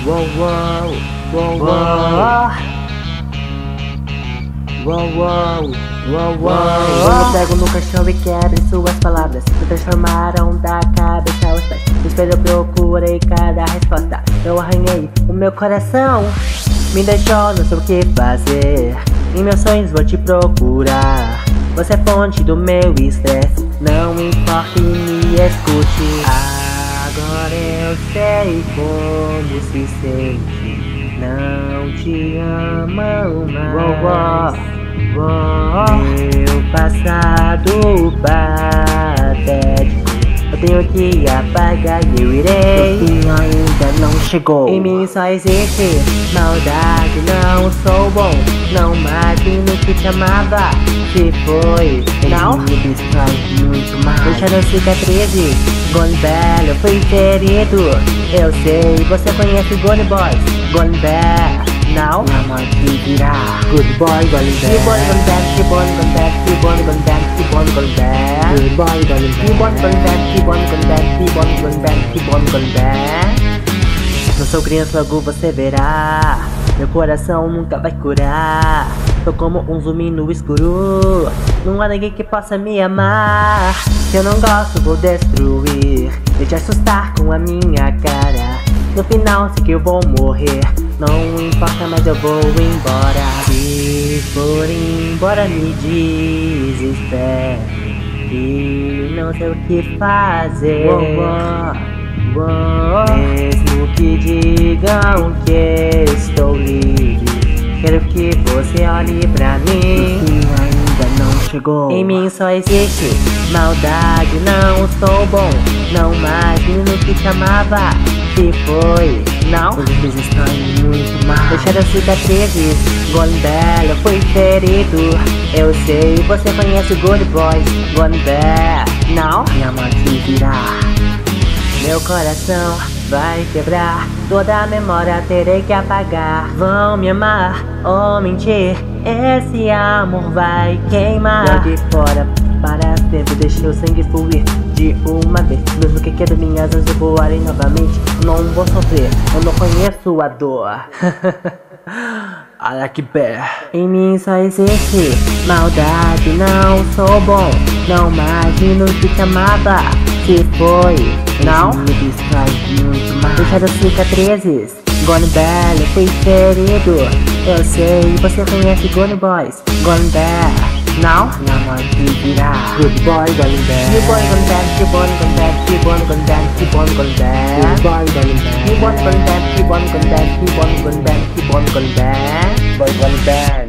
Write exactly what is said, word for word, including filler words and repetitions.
Uou, uou, uou, uou. Uou, uou, uou, uou. Eu pego no caixão e quebro suas palavras. Me transformaram da cabeça aos pés. No espelho eu procurei cada resposta. Eu arranhei o meu coração. Me deixou, não sei o que fazer. Em meus sonhos vou te procurar. Você é fonte do meu estresse. Não importa e me escute. Agora eu sei como se sente. Não te amam mais. Uou, uou, uou. Meu passado patético eu tenho que apagar e eu irei. O fim ainda não chegou. Em mim só existe maldade. Não sou bom, não imagino que te amava. Se foi, não me destrói muito mais. Deixando cicatrizes, Gone Bell, eu fui ferido. Eu sei, você conhece Gone Boys. Gone Bell, não, minha morte virá. Good boy, Gone Bell. Keep on, Gone Bell, keep on, Gone Bell, keep on, Gone Bell, keep on, Gone Bell. Good boy, Gone Bell. Keep on, Gone Bell, keep on, Gone Bell, keep on, Gone Bell, keep on, Gone Bell. Não sou criança, logo você verá. Meu coração nunca vai curar. Tô como um zumbi no escuro. Não há ninguém que possa me amar. Se eu não gosto, vou destruir e te assustar com a minha cara. No final sei que eu vou morrer. Não importa, mas eu vou embora. Se for embora, me desespere e não sei o que fazer. Uou, uou, uou. Mesmo que digam que estou livre, quero que você olhe pra mim. O fim ainda não chegou. Em mim só existe maldade. Não sou bom, não imagino que te amava. Se foi, não, os vezes estão muito mal. deixaram cicatrizes, Gone Bell, eu fui ferido. Eu sei, você conhece Good Boys. Gone Bell, não, minha morte virá. meu coração vai quebrar. Toda a memória terei que apagar. Vão me amar ou mentir, esse amor vai queimar. Jogue fora para sempre, deixe o sangue fluir de uma vez. Mesmo que quebre minhas asas voarem novamente, não vou sofrer, eu não conheço a dor. Olha que pé. Em mim só existe maldade. Não sou bom, não imagino que te amava. Se foi, não, me distrai muito mais. deixaram cicatrizes, Gone Bell, eu fui ferido. Eu sei, você conhece Gone Boys. Gone Bell, não, minha morte virá. Good boy, Gone Bell. Keep on, Gone Bell, keep on, Gone Bell, keep on, Gone Bell, keep on, Gone Bell. Good boy, Gone Bell. Keep on, Gone Bell, keep on, Gone Bell, keep on, Gone Bell, keep on, Gone Bell. Boy, Gone Bell.